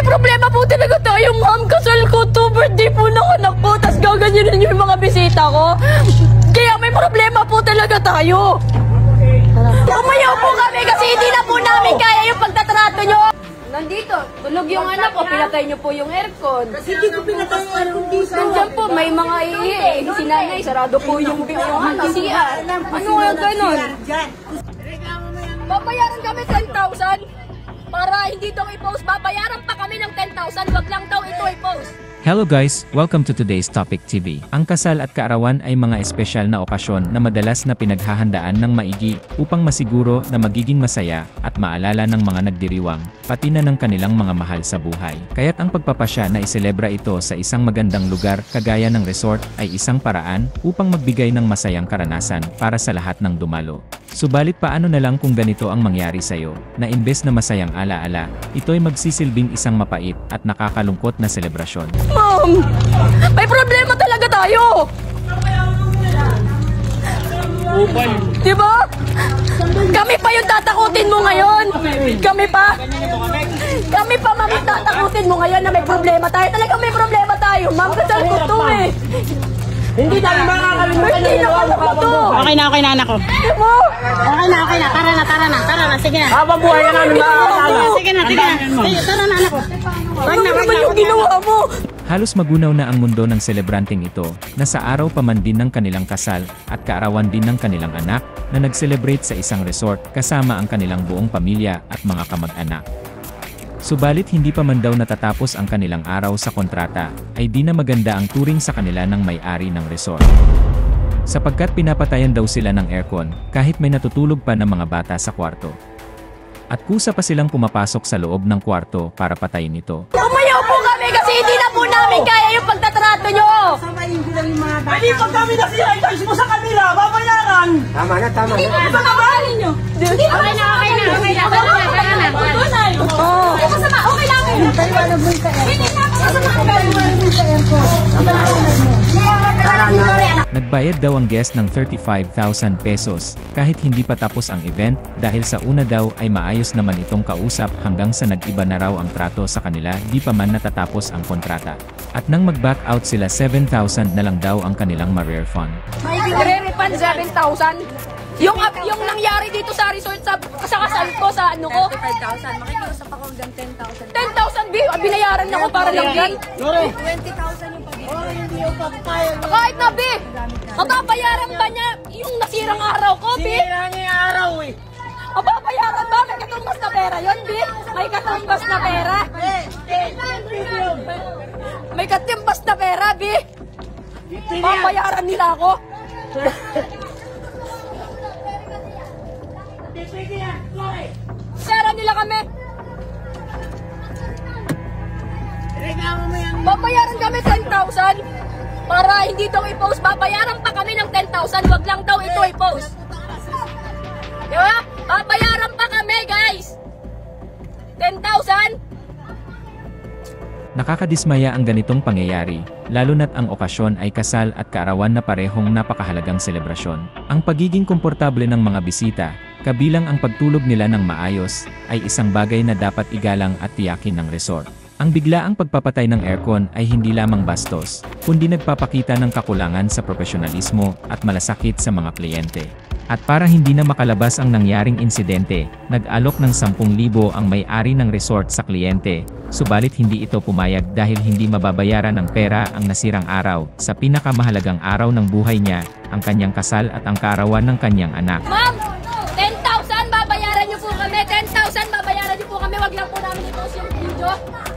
problema po talaga tayo, ma'am. Kasal ko to, birthday po ng anak ko, tas gaganyanin yung mga bisita ko. Kaya may problema po talaga tayo. Umayaw po kami kasi hindi na po namin kaya yung pagtatrato nyo. Nandito, tulog yung anak ko, pinatay nyo po yung aircon. Kasi hindi ko pinatay yung aircon dito. Nandiyan po, may mga si nanay, sarado po yung CR. Ano nga ganun? Babayaran kami 10,000 para hindi daw i-post. Babayaran pa kami ng 10,000, wag lang daw ito i-post. Hello guys, welcome to today's Topic TV. Ang kasal at kaarawan ay mga espesyal na okasyon na madalas na pinaghahandaan ng maigi upang masiguro na magiging masaya at maalala ng mga nagdiriwang, pati na ng kanilang mga mahal sa buhay. Kaya't ang pagpapasya na iselebra ito sa isang magandang lugar kagaya ng resort ay isang paraan upang magbigay ng masayang karanasan para sa lahat ng dumalo. Subalit paano na lang kung ganito ang mangyari sa'yo, na imbes na masayang alaala, ito'y magsisilbing isang mapait at nakakalungkot na selebrasyon. Ma'am, may problema talaga tayo! Diba? Kami pa yung tatakutin mo ngayon! Kami pa! Kami pa, ma'am, tatakutin mo ngayon na may problema tayo. Talagang may problema tayo, ma'am. Kasal ko to eh! Hindi tayo makakalimutan. Hindi na anak ko to! Okay na anak ko. Diba? Okay na. Tara na. Sige na. Habang buhay ka namin makakasala. Sige na. Sige, tara na anak ko. Ano naman yung ginawa mo? Halos magunaw na ang mundo ng selebranteng ito, na sa araw pa man din ng kanilang kasal, at kaarawan din ng kanilang anak, na nag-celebrate sa isang resort kasama ang kanilang buong pamilya at mga kamag-anak. Subalit hindi pa man daw natatapos ang kanilang araw sa kontrata, ay di na maganda ang turing sa kanila ng may-ari ng resort. Sapagkat pinapatayan daw sila ng aircon, kahit may natutulog pa ng mga bata sa kwarto. At kusa pa silang pumapasok sa loob ng kwarto para patayin ito. Umayaw po kami kasi hindi na po namin kaya yung pagtatrato nyo! Samayin ko lang yung mga bata. Hindi pag kami nasira, italis mo sa kanila, babayaran! Tama na. Ito na ba? Okay na. Okay lang. Nagbayad daw ang guest ng 35,000 pesos, kahit hindi pa tapos ang event, dahil sa una daw ay maayos naman itong kausap hanggang sa nag-iba na raw ang trato sa kanila di pa man natatapos ang kontrata. At nang mag-back out sila 7,000 na lang daw ang kanilang ma-refund. Re-refund 7,000? Yung nangyari dito sa resort sa kasal ko sa ano ko? 35,000. Makikiusap ako hanggang 10,000. 10,000 binayaran na ko para lang yan. 20,000 yung pag-ibig. Kahit na B, mababayaran ba niya yung nasirang araw ko, B? Sinira niya yung araw eh. Mababayaran ba? May katumbas na pera yun, B? May katumbas na pera? May katumbas na pera, B? Babayaran nila ako? Pera nila kami. Babayaran kami 10,000 para hindi daw i-post. Babayaran pa kami ng 10,000, wag lang daw ito i-post. Diba? Babayaran pa kami, guys. 10,000. Nakakadismaya ang ganitong pangyayari, lalo na't ang okasyon ay kasal at kaarawan na parehong napakahalagang selebrasyon. Ang pagiging komportable ng mga bisita, kabilang ang pagtulog nila ng maayos, ay isang bagay na dapat igalang at tiyakin ng resort. Ang biglaang pagpapatay ng aircon ay hindi lamang bastos, kundi nagpapakita ng kakulangan sa profesionalismo at malasakit sa mga kliyente. At para hindi na makalabas ang nangyaring insidente, nag-alok ng 10,000 ang may-ari ng resort sa kliyente, subalit hindi ito pumayag dahil hindi mababayaran ng pera ang nasirang araw sa pinakamahalagang araw ng buhay niya, ang kanyang kasal at ang kaarawan ng kanyang anak. Ma'am, 10,000 babayaran niyo po kami. 10,000 babayaran niyo po kami. Wag lang po namin i-post yung video.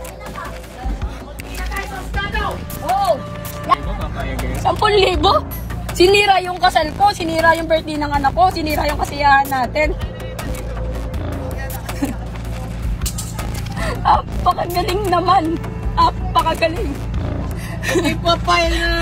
Oo. 10,000? Sinira yung kasal ko, sinira yung birthday ng anak ko, sinira yung kasiyahan natin. Apakagaling naman. Apakagaling. Ipapay na.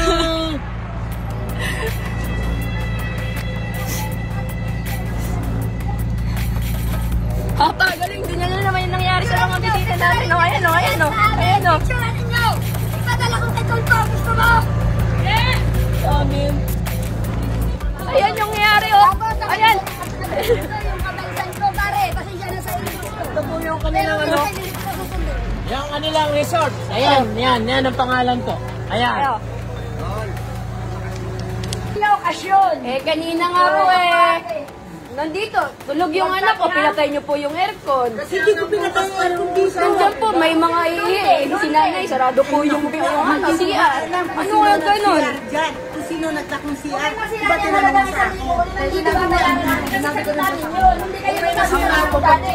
Apakagaling. Tingnan nyo naman yung nangyari sa mga bisita natin. Ayan o. Ipadala ko kay Tolpo. Gusto mo? Amin. Ayan yung nangyari o. Ayan. Yung kabalisan ko, pare. Pasensya na sa inyo. Ito po yung kanilang ano. Yung kanilang resort. Ayan, yan ang pangalan ko. Ayan. okasyon. Kanina nga po nandito, tulog yung anak ko, pinatay niyo po yung aircon. Hindi ko pinatay yung aircon dito. Nandiyan po, may mga si nanay, sarado po yung CR. Ano nga ganun? Diyan, kung sino nagtakong CR, iba tinanong mo sa akin. Hindi ko kayo nagsasabi.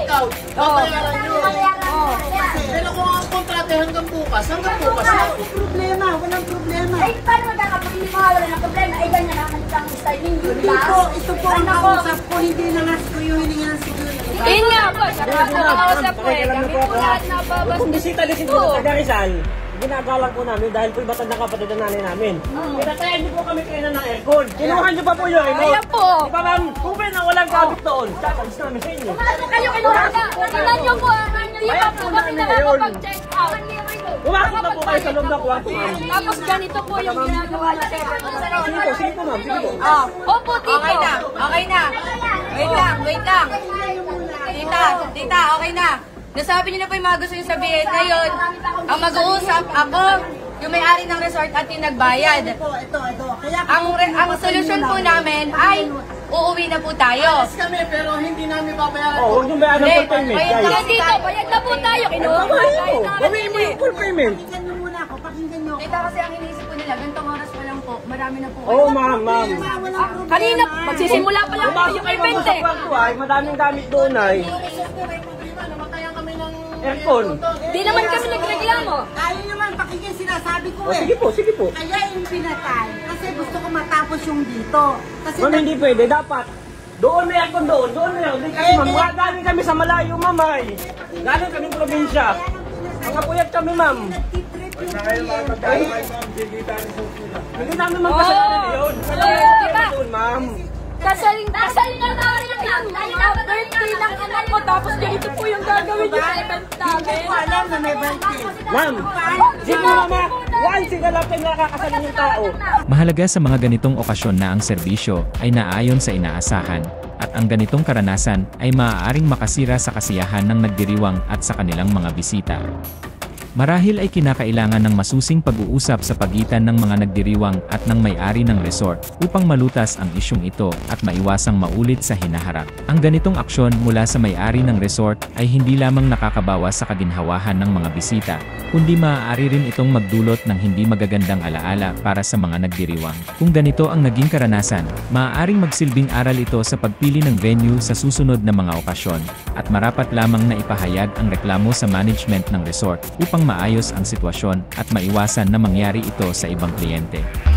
Pero kung ang kontrate hanggang bukas walang problema. Ay, paano magkakapag hindi mo wala ng problema? Ay, ganyan naman ang style ninyo, di ba? Ito po ang kausap ko, hindi na nga ko yung hiningi ng security. Yun nga po, siya nga po nakausap ko kami po lahat nababas. Kung bisita-lisita po sa Rizal, ginagalang po namin dahil po ibatad na kapatid na nanay namin. Pinatayan niyo po kami kainan ng aircon. Kinuha niyo pa po yung remote. Ayan po. Di ba ma'am, kung na walang kabit doon, tatalis namin sa inyo. Kayo kinuha na. Tingnan niyo po, hindi pa po kami nakakapag-check out. Pumasok na po kayo sa loob ng kwarto, ma'am. Tapos ganito po yung ginagawa niya. Sige po ma'am, sige po. Opo, tito. Okay na. Wait lang. Tita, okay na. Nasabi niyo na po yung mga gusto niyo sabihin. Ngayon, ang mag-uusap, ako, yung may-ari ng resort at yung nagbayad. Ito. Kaya Ang solusyon po namin ay uuwi na po tayo. kami, pero hindi namin babayaran. Oh, huwag niyong bayaan ng full payment, Kaya guys. dito, bayad na po tayo. Kinuha po tayo Gawin mo yung full payment. Pakinggan niyo muna ako, pakinggan niyo ako. Tita, kasi ang iniisip po nila, gantong oras pa lang po, marami na po. Oo ma'am. Kanina, magsisimula pa lang Pumasok yung kayo event sa kwarto ay, madaming gamit doon ay. Aircon. Di naman kami nagreklamo. Ayaw naman pakinggan sinasabi ko Oh, sige po. Kaya yung pinatay, kasi gusto ko matapos yung dito. Kasi Ma'am, hindi pwede. Dapat. Doon may aircon doon. Hindi kasi ma'am, galing kami sa malayo, ma'am ay. Galing kami probinsya. Mga puyat kami, ma'am. Hindi namin ma'am kasalanan yun. Diba? Doon, ma'am. Kasaling na namin yung birthday ng anak ko. Tapos ganito po yung gagawin niyo sa event namin. alam na may birthday. Ma'am, sige mama. Once in a lifetime nakakasalin yung tao. Mahalaga sa mga ganitong okasyon na ang serbisyo ay naaayon sa inaasahan, at ang ganitong karanasan ay maaaring makasira sa kasiyahan ng nagdiriwang at sa kanilang mga bisita. Marahil ay kinakailangan ng masusing pag-uusap sa pagitan ng mga nagdiriwang at ng may-ari ng resort upang malutas ang isyung ito at maiwasang maulit sa hinaharap. Ang ganitong aksyon mula sa may-ari ng resort ay hindi lamang nakakabawas sa kaginhawahan ng mga bisita, kundi maaari rin itong magdulot ng hindi magagandang alaala para sa mga nagdiriwang. Kung ganito ang naging karanasan, maaaring magsilbing aral ito sa pagpili ng venue sa susunod na mga okasyon, at marapat lamang na ipahayag ang reklamo sa management ng resort upang maayos ang sitwasyon at maiwasan na mangyari ito sa ibang kliyente.